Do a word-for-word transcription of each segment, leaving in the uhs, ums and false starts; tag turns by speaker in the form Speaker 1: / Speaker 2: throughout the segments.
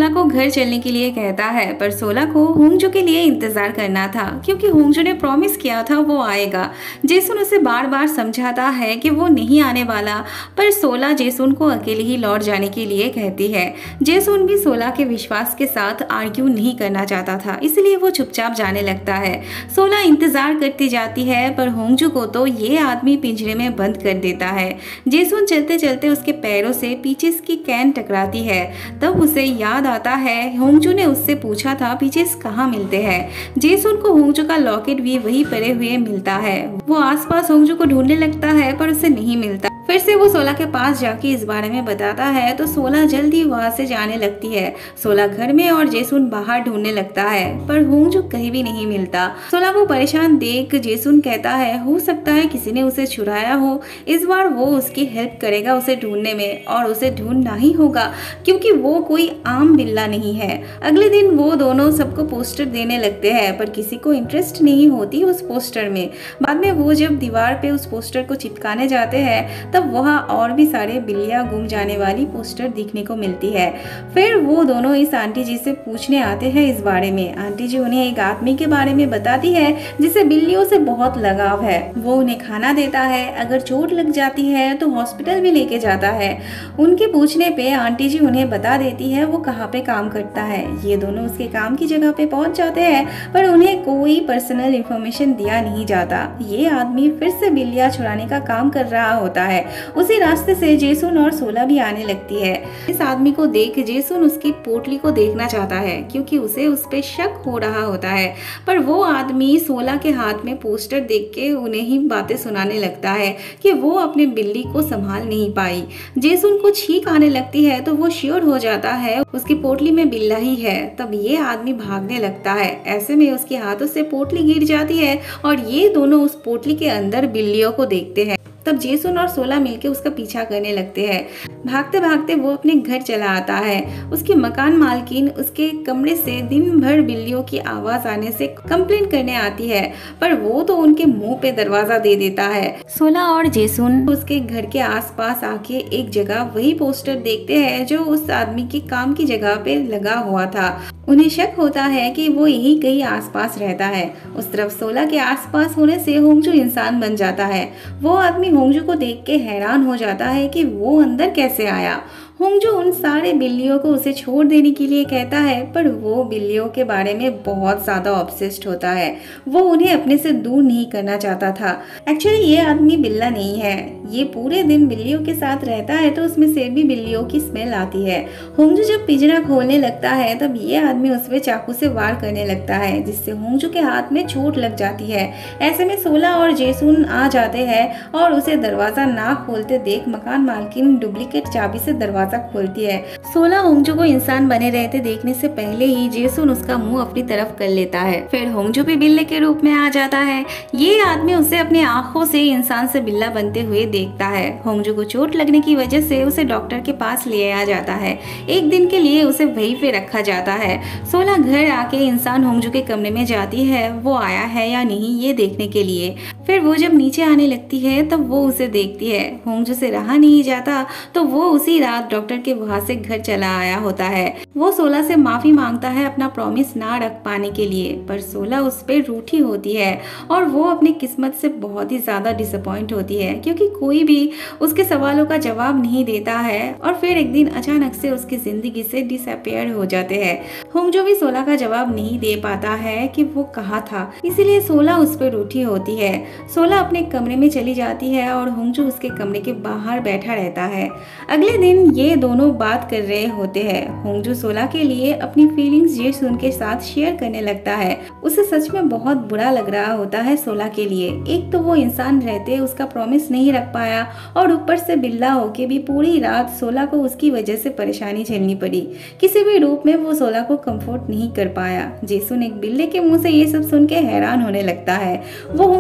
Speaker 1: सोला को घर चलने के लिए कहता है, पर सोला को होंगजू के लिए इंतजार करना था क्योंकि होंगजू ने प्रॉमिस किया था वो आएगा। जेसुन उसे बार बार समझाता है कि वो नहीं आने वाला, पर सोला जेसुन को अकेले ही लौट जाने के लिए कहती है। जेसुन भी सोला के विश्वास के साथ आर्ग्यू नहीं करना चाहता था, इसलिए वो चुपचाप जाने लगता है। सोला इंतजार करती जाती है, पर होंगजू को तो ये आदमी पिंजरे में बंद कर देता है। जेसुन चलते चलते उसके पैरों से पीचेस की कैन टकराती है। तब उसे याद आता है होंगजू ने उससे पूछा था पीचेस कहाँ मिलते हैं। जेसुन को होंगजू का लॉकेट भी वहीं पड़े हुए मिलता है। वो आसपास होंगजू को ढूंढने लगता है, पर उसे नहीं मिलता। फिर से वो सोला के पास जाके इस बारे में बताता है तो सोला जल्दी वहां से जाने लगती है। सोला घर में और जेसुन बाहर ढूंढने लगता है, पर होंगजू कहीं भी नहीं मिलता। सोला को परेशान देख जेसुन कहता है हो सकता है किसी ने उसे चुराया हो। इस बार वो उसकी हेल्प करेगा उसे ढूंढने में, और उसे ढूंढना ही होगा क्योंकि वो कोई आम बिल्ला नहीं है। अगले दिन वो दोनों सबको पोस्टर देने लगते हैं, पर किसी को इंटरेस्ट नहीं होती उस पोस्टर में। बाद में वो जब दीवार पे उस पोस्टर को चिपकाने जाते हैं तब वहाँ और भी सारे बिल्लियाँ गुम जाने वाली पोस्टर दिखने को मिलती है। फिर वो दोनों इस आंटी जी से पूछने आते हैं इस बारे में। आंटी जी उन्हें एक आदमी के बारे में बताती है जिसे बिल्लियों से बहुत लगाव है। वो उन्हें खाना देता है, अगर चोट लग जाती है तो हॉस्पिटल भी लेके जाता है। उनके पूछने पे आंटी जी उन्हें बता देती है वो कहाँ पे काम करता है। ये दोनों उसके काम की जगह पे पहुंच जाते हैं, पर उन्हें कोई पर्सनल इंफॉर्मेशन दिया नहीं जाता। ये आदमी फिर से बिल्लियाँ छुड़ाने का काम कर रहा होता है। उसी रास्ते से जेसुन और सोला भी आने लगती है। इस आदमी को देख जेसुन उसकी पोटली को देखना चाहता है क्योंकि उसे उस पे शक हो रहा होता है, पर वो आदमी सोला के हाथ में पोस्टर देख के उन्हें ही बातें सुनाने लगता है कि वो अपने बिल्ली को संभाल नहीं पाई। जेसुन को छींक आने लगती है तो वो श्योर हो जाता है उसकी पोटली में बिल्ला ही है। तब ये आदमी भागने लगता है, ऐसे में उसके हाथों से पोटली गिर जाती है और ये दोनों उस पोटली के अंदर बिल्लियों को देखते हैं। तब जेसुन और सोला मिलके उसका पीछा करने लगते हैं। भागते भागते वो अपने घर चला आता है। उसकी मकान मालकिन उसके कमरे से दिन भर बिल्लियों की आवाज आने से कंप्लेंट करने आती है, पर वो तो उनके मुंह पे दरवाजा दे देता है। सोला और जेसुन उसके घर के आसपास आके एक जगह वही पोस्टर देखते हैं जो उस आदमी के काम की जगह पे लगा हुआ था। उन्हें शक होता है कि वो यही कहीं आसपास रहता है। उस तरफ सोला के आसपास होने से होंगजू इंसान बन जाता है। वो आदमी होंगजू को देख के हैरान हो जाता है कि वो अंदर कैसे आया। होंगजू उन सारे बिल्लियों को उसे छोड़ देने के लिए कहता है, पर वो बिल्लियों के बारे में बहुत ज्यादा ऑब्सेस्ड होता है। वो उन्हें अपने से दूर नहीं करना चाहता था। एक्चुअली ये आदमी बिल्ला नहीं है, ये पूरे दिन बिल्लियों के साथ रहता है तो उसमें से भी बिल्लियों की स्मेल आती है। होंगजू जब पिंजरा खोलने लगता है तब ये आदमी उस पे चाकू से वार करने लगता है, जिससे होंगजू के हाथ में चोट लग जाती है। ऐसे में सोला और जेसुन आ जाते हैं और उसे दरवाजा ना खोलते देख मकान मालकिन डुप्लीकेट चाबी से दरवाजा खोलती है। सोला होंगजू को इंसान बने रहते देखने से पहले ही जेसुन उसका मुंह अपनी तरफ कर लेता है। फिर होंगजू भी बिल्ले के रूप में आ जाता है। ये आदमी उसे अपनी आंखों से इंसान से बिल्ला बनते हुए देखता है। होंगजू को चोट लगने की वजह से उसे डॉक्टर के पास ले आया जाता है। एक दिन के लिए उसे वहीं पे रखा जाता है। सोला घर आके इंसान होंगजू के कमरे में जाती है, वो आया है या नहीं ये देखने के लिए। फिर वो जब नीचे आने लगती है तब वो उसे देखती है। होंगजू से रहा नहीं जाता तो वो उसी रात डॉक्टर के वहां से घर चला आया होता है। वो सोला से माफी मांगता है अपना प्रॉमिस ना रख पाने के लिए, पर सोला उस पर रूठी होती है और वो अपनी किस्मत से बहुत ही ज्यादा डिसअपॉइंट होती है क्योंकि कोई भी उसके सवालों का जवाब नहीं देता है। और फिर एक दिन अचानक से उसकी जिंदगी से डिसअपियर हो जाते हैं। होंगजू भी सोला का जवाब नहीं दे पाता है कि वो कहाँ था, इसीलिए सोला उस पर रूठी होती है। सोला अपने कमरे में चली जाती है और होंगजू उसके कमरे के बाहर बैठा रहता है। अगले दिन ये दोनों बात कर रहे होते हैं। होंगजू सोला के लिए अपनी फीलिंग्स जेसुन के साथ शेयर करने लगता है। उसे सच में बहुत बुरा लग रहा होता है सोला के लिए। एक तो वो इंसान रहते उसका प्रॉमिस नहीं रख पाया और ऊपर से बिल्ला होके भी पूरी रात सोला को उसकी वजह से परेशानी झेलनी पड़ी। किसी भी रूप में वो सोला को कंफर्ट नहीं कर पाया। जेसुन एक बिल्ले के मुंह से ये सब सुन के हैरान होने लगता है। वो होंगजू से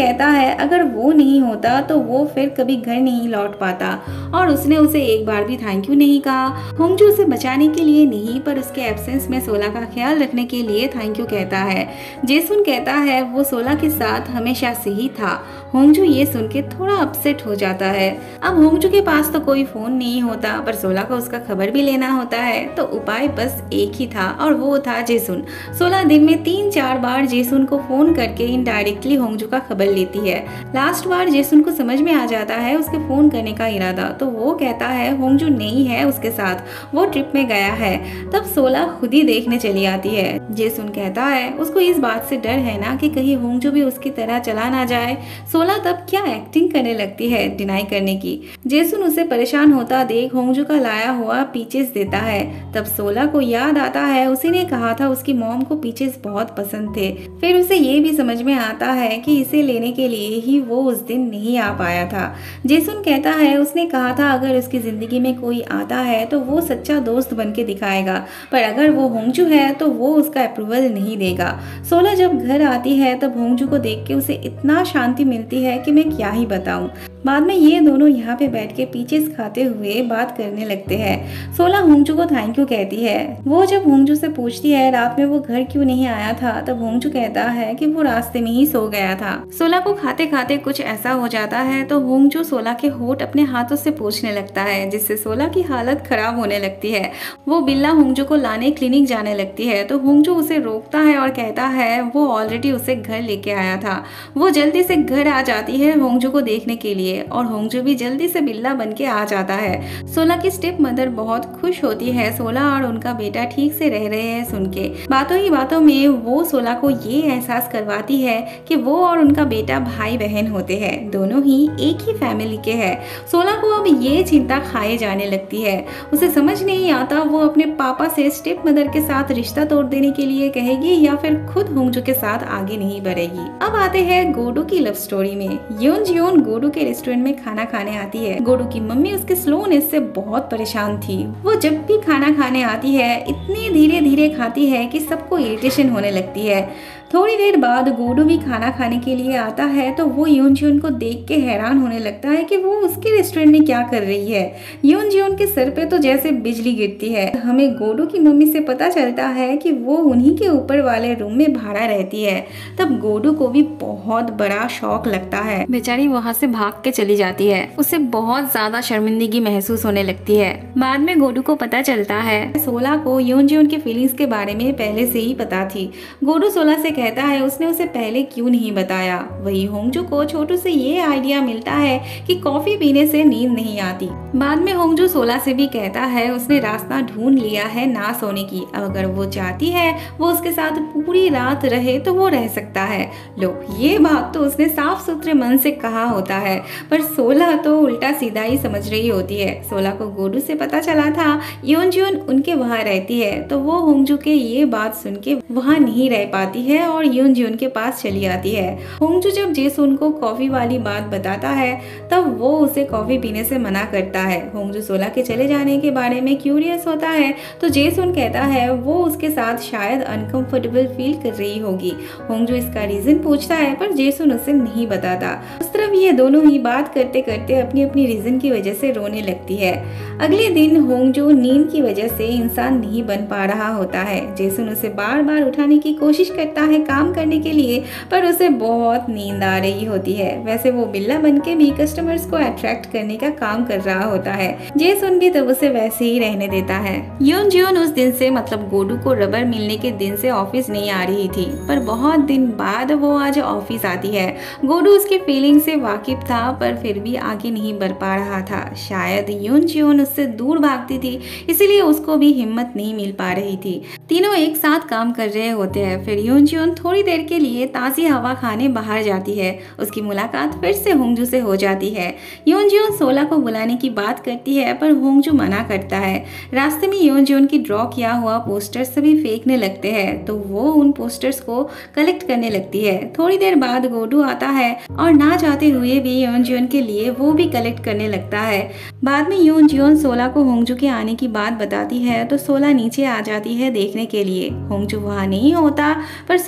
Speaker 1: कहता है अगर वो नहीं होता तो वो फिर कभी घर नहीं लौट पाता और उसने उसे एक बार भी थैंक यू नहीं कहा। होंगजू उसे बचाने के लिए नहीं पर उसके एब्सेंस में सोला का ख्याल रखने के लिए थैंक यू कहता है। जेसुन कहता है वो सोला के साथ हमेशा से ही था। होंगजू ये सुन के थोड़ा अपसेट हो जाता है। अब होंगजू के पास तो कोई फोन नहीं होता पर सोला को उसका खबर भी लेना होता है, तो उपाय बस एक ही था और वो था जेसुन। सोला दिन में तीन चार बार जेसुन को फोन करके इनडायरेक्टली होंगजू का खबर लेती है। लास्ट बार जेसुन को समझ में आ जाता है उसके फोन करने का इरादा, तो वो कहता है होंगजू नहीं है उसके साथ, वो ट्रिप में गया है। तब सोला खुद ही देखने चली आती है। जेसुन कहता है उसको इस बात से डर है ना कि कहीं होंगजू भी उसकी तरह चला ना जाए। सोला तब क्या एक्टिंग करने लगती है डिनाई करने की। जेसुन उसे परेशान होता देख होंगजू का लाया हुआ पीचेस देता है। तब सोला को याद आता है उसी ने कहा था उसकी मॉम को पीचेस बहुत पसंद थे। फिर उसे ये भी समझ में आता है कि इसे लेने के लिए ही वो उस दिन नहीं आ पाया था। जेसुन कहता है उसने कहा था अगर उसकी जिंदगी में कोई आता है तो वो सच्चा दोस्त बन के दिखाएगा, पर अगर वो होंगजू है तो वो उसका अप्रूवल नहीं देगा। सोला जब घर आती है तब होंगजू को देख के उसे इतना शांति मिलती है कि मैं क्या ही बताऊं। बाद में ये दोनों यहाँ पे बैठ के पीचेस खाते हुए बात करने लगते हैं। सोला होंगजू को थैंक यू कहती है। वो जब होंगजू से पूछती है रात में वो घर क्यों नहीं आया था, तब होंगजू कहता है कि वो रास्ते में ही सो गया था। सोला को खाते खाते कुछ ऐसा हो जाता है तो होंगजू सोला के होठ अपने हाथों से पोंछने लगता है, जिससे सोला की हालत खराब होने लगती है। वो बिल्ला होंगजू को लाने क्लिनिक जाने लगती है तो होंगजू उसे रोकता है और कहता है वो ऑलरेडी उसे घर लेके आया था। वो जल्दी से घर आ जाती है होंगजू को देखने के लिए और होंगजू भी जल्दी से बिल्ला बन के आ जाता है। सोला की स्टेप मदर बहुत खुश होती है सोला और उनका बेटा ठीक से रह रहे हैं सुन के। बातों ही बातों में वो सोला को ये एहसास करवाती है कि वो और उनका बेटा भाई बहन होते हैं, दोनों ही एक ही फैमिली के हैं। सोला को अब ये चिंता खाए जाने लगती है। उसे समझ नहीं आता वो अपने पापा से स्टेप मदर के साथ रिश्ता तोड़ देने के लिए कहेगी या फिर खुद होंगजू के साथ आगे नहीं बढ़ेगी। अब आते हैं गोडू की लव स्टोरी में। योन जियोन गोडू के रेस्टोरेंट में खाना खाने आती है। गोडू की मम्मी उसके स्लोनेस से बहुत परेशान थी। वो जब भी खाना खाने आती है इतनी धीरे धीरे खाती है कि सबको इरिटेशन होने लगती है। थोड़ी देर बाद गोडू भी खाना खाने के लिए आता है तो वो योन जियोन को देख के हैरान होने लगता है कि वो उसके रेस्टोरेंट में क्या कर रही है। योन जियोन के सर पे तो जैसे बिजली गिरती है। हमें गोडू की मम्मी से पता चलता है कि वो उन्हीं के ऊपर वाले रूम में भाड़ा रहती है। तब गोडू को भी बहुत बड़ा शौक लगता है। बेचारी वहाँ से भाग के चली जाती है। उसे बहुत ज्यादा शर्मिंदगी महसूस होने लगती है। बाद में गोडू को पता चलता है सोला को योन जियोन के फीलिंग्स के बारे में पहले से ही पता थी। गोडू सोला से कहता है उसने उसे पहले क्यों नहीं बताया। वही होंगजू को छोटू से ये आइडिया मिलता है कि कॉफी पीने से नींद नहीं आती। बाद में होंगजू सोला से भी कहता है उसने रास्ता ढूंढ लिया है ना सोने की। अब अगर वो चाहती है वो उसके साथ पूरी रात रहे तो वो रह सकता है। लो, ये बात तो उसने साफ सुथरे मन से कहा होता है, पर सोला तो उल्टा सीधा ही समझ रही होती है। सोला को गोडू से पता चला था योन जियोन उनके वहाँ रहती है, तो वो होंगजू के ये बात सुन के वहाँ नहीं रह पाती है और योन जियोन के पास चली आती है। होंगजू जब जेसुन को कॉफी वाली बात बताता है तब वो उसे कॉफी पीने से मना करता है। होंगजू सोला के चले जाने के बारे में क्यूरियस होता है तो जेसुन कहता है वो उसके साथ शायद अनकंफर्टेबल फील कर रही होगी। होंगजू इसका रीजन पूछता है पर जेसुन उसे नहीं बताता। उस तरफ ये दोनों ही बात करते करते अपनी अपनी रीजन की वजह से रोने लगती है। अगले दिन होंगजू नींद की वजह से इंसान नहीं बन पा रहा होता है। जेसुन उसे बार बार उठाने की कोशिश करता है काम करने के लिए, पर उसे बहुत नींद आ रही होती है। वैसे वो बिल्ला बन के भी कस्टमर्स को अट्रैक्ट करने का काम कर रहा होता है। जेसुन भी तब उसे वैसे ही रहने देता है। योन जियोन उस दिन से मतलब गोडू को रबर मिलने के दिन से ऑफिस नहीं आ रही थी, पर बहुत दिन बाद वो आज ऑफिस आती है। गोडू उसकी फीलिंग से वाकिफ था पर फिर भी आगे नहीं बढ़ पा रहा था। शायद योन जियोन उससे दूर भागती थी, इसीलिए उसको भी हिम्मत नहीं मिल पा रही थी। तीनों एक साथ काम कर रहे होते हैं। फिर योन जियोन थोड़ी देर के लिए ताज़ी हवा खाने बाहर जाती है। उसकी मुलाकात फिर से होंगजू से हो जाती है। योन जियोन सोला को बुलाने की बात करती है पर होंगजू मना करता है। रास्ते में योन जियोन की ड्रॉ किया हुआ पोस्टर सभी फेंकने लगते हैं तो वो उन पोस्टर्स को कलेक्ट करने लगती है। थोड़ी देर बाद गोडू आता है और ना चाहते हुए भी योन जियोन के लिए वो भी कलेक्ट करने लगता है। बाद में योन जियोन सोला को होंगजू के आने की बात बताती है तो सोला नीचे आ जाती है देखने के लिए। होंगजू वहाँ नहीं होता पर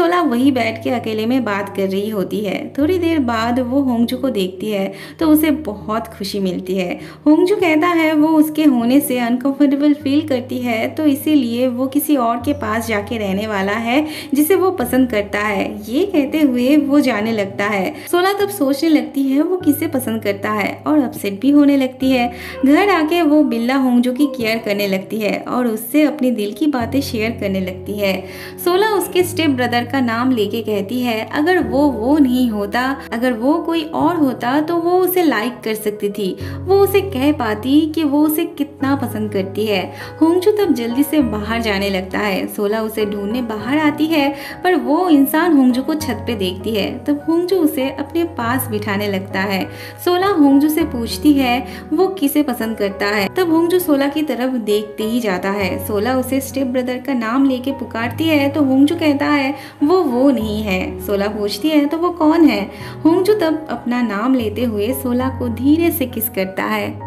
Speaker 1: सोला वही बैठ के अकेले में बात कर रही होती है। थोड़ी देर बाद वो होंगजू को देखती है तो उसे बहुत खुशी मिलती है। होंगजू कहता है वो उसके होने से अनकंफर्टेबल फील करती है, तो इसीलिए वो किसी और के पास जाके रहने वाला है जिसे वो पसंद करता है। ये कहते हुए वो जाने लगता है। सोला तब सोचने लगती है वो किसे पसंद करता है और अपसेट भी होने लगती है। घर आके वो बिल्ला होंगजू की केयर करने लगती है और उससे अपने दिल की बातें शेयर करने लगती है। सोला उसके स्टेप ब्रदर का नाम लेके कहती है अगर वो वो नहीं होता, अगर वो कोई और होता तो वो उसे लाइक कर सकती थी, वो उसे कह पाती कि वो उसे कितना पसंद करती है। होंगजू तब जल्दी से बाहर जाने लगता है। सोला उसे ढूंढने बाहर आती है पर वो इंसान होंगजू को छत पे देखती है। तब होंगजू उसे अपने पास बिठाने लगता है। सोला होंगजू से पूछती है वो किसे पसंद करता है। तब होंगजू सोला की तरफ देखते ही जाता है। सोला उसे स्टेप ब्रदर का नाम लेके पुकारती है तो होंगजू कहता है वो वो नहीं है। सोला पूछती है तो वो कौन है। होंगजू तब अपना नाम लेते हुए सोला को धीरे से किस करता है।